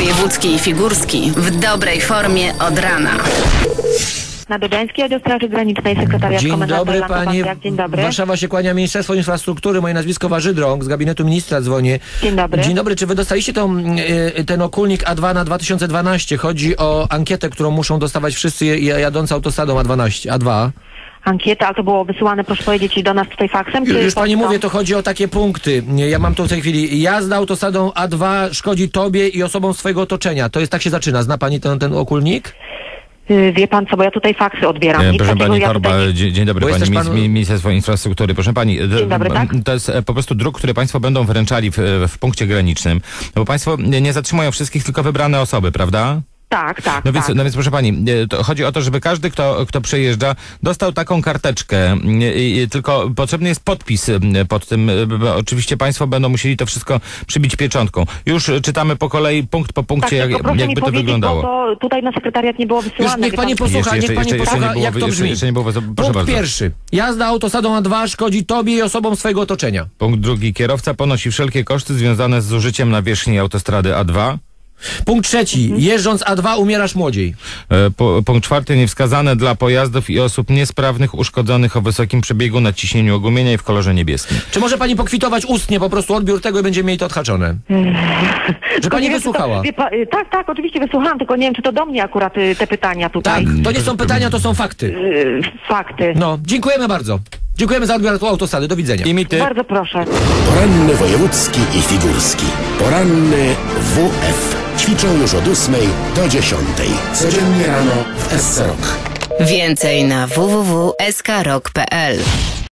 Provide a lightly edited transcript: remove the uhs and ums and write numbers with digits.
wojewódzki i figurski w dobrej formie od rana. Nadodżańskiej Oddział Straży Granicznej, sekretariat Dzień komendanta dobry, Jolanta panie. Wąsiak. Dzień dobry. Warszawa się kłania, Ministerstwo Infrastruktury, moje nazwisko Warzydrąg, z gabinetu ministra dzwonię. Dzień dobry. Dzień dobry, czy wy dostaliście ten okulnik A2 na 2012? Chodzi o ankietę, którą muszą dostawać wszyscy jadący autostradą A2. Ankieta, a to było wysyłane, proszę powiedzieć, do nas tutaj faksem? Już pani mówię, to chodzi o takie punkty. Ja mam tu w tej chwili. Jazda autostradą A2 szkodzi tobie i osobom swojego otoczenia. To jest, tak się zaczyna. Zna pani ten okulnik? Wie pan co, bo ja tutaj faksy odbieram. Proszę pani Torba, dzień dobry, pani Ministerstwo Infrastruktury. Proszę pani, dzień dobry, tak? To jest po prostu druk, który państwo będą wręczali w punkcie granicznym, bo państwo nie zatrzymują wszystkich, tylko wybrane osoby, prawda? Tak. No więc proszę pani, to chodzi o to, żeby każdy, kto przejeżdża, dostał taką karteczkę, tylko potrzebny jest podpis pod tym. Oczywiście państwo będą musieli to wszystko przybić pieczątką. Już czytamy po kolei, punkt po punkcie, jakby to wyglądało. Bo to tutaj na sekretariat nie było wysyłane. Już niech pani posłucha, jak to brzmi. Jeszcze nie było, proszę Punkt bardzo. pierwszy. Jazda autostradą A2 szkodzi tobie i osobom swojego otoczenia. Punkt drugi. Kierowca ponosi wszelkie koszty związane z zużyciem nawierzchni autostrady A2. Punkt trzeci. Jeżdżąc A2 umierasz młodziej. Punkt czwarty. Niewskazane dla pojazdów i osób niesprawnych, uszkodzonych o wysokim przebiegu, naciśnieniu ogumienia i w kolorze niebieskim. Czy może pani pokwitować ustnie po prostu odbiór tego i będziemy mieli to odhaczone? Że pani wysłuchała. Tak, oczywiście wysłuchałam, tylko nie wiem, czy to do mnie akurat te pytania tutaj. Tak, to nie są pytania, to są fakty. Fakty. No, dziękujemy bardzo. Dziękujemy za odbiór autostrady. Do widzenia. I mi ty. Bardzo proszę. Poranny wojewódzki i figurski. Poranny WF. Ćwiczą już od 8 do 10. Codziennie rano w SC Rock. Więcej na www.skrok.pl